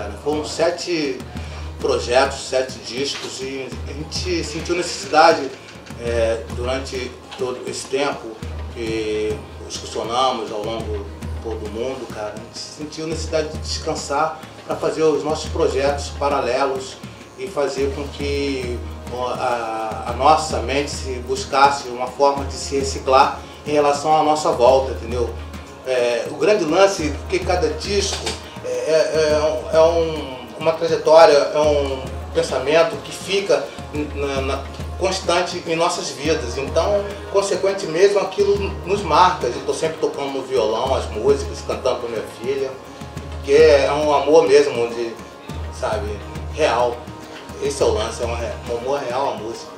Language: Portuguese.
cara. Foram 7 projetos, 7 discos e a gente sentiu necessidade durante todo esse tempo que excursionamos ao longo de todo o mundo, cara. A gente sentiu necessidade de descansar para fazer os nossos projetos paralelos e fazer com que a nossa mente se buscasse uma forma de se reciclar em relação à nossa volta, entendeu? O grande lance, porque cada disco uma trajetória, é um pensamento que fica constante em nossas vidas. Então, consequentemente, aquilo nos marca. Eu estou sempre tocando no violão as músicas, cantando para minha filha, porque é um amor mesmo, sabe, real. Esse é o lance, é um amor real à música.